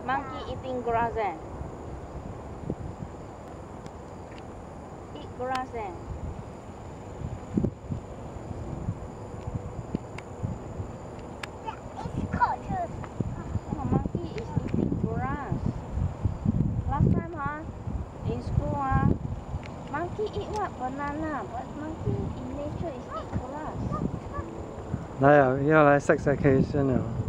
Monkey eating grass eh? Eat grass eh? Oh, monkey is eating grass. Last time in school monkey eat what? Banana. But monkey in nature is eat grass. 来啊，要来食食佢先啊！